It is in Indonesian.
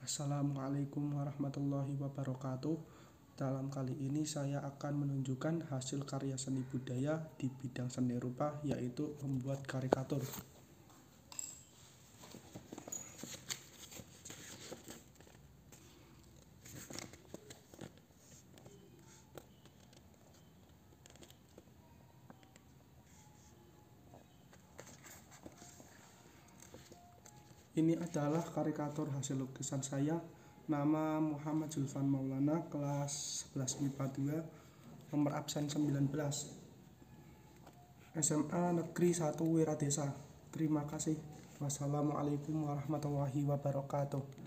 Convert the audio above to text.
Assalamualaikum warahmatullahi wabarakatuh. Dalam kali ini saya akan menunjukkan hasil karya seni budaya di bidang seni rupa, yaitu membuat karikatur. Ini adalah karikatur hasil lukisan saya. Nama Muhammad Zulfan Maulana, kelas 11 MIPA 2, nomor absen 19, SMA Negeri 1 Wiradesa. Terima kasih. Wassalamualaikum warahmatullahi wabarakatuh.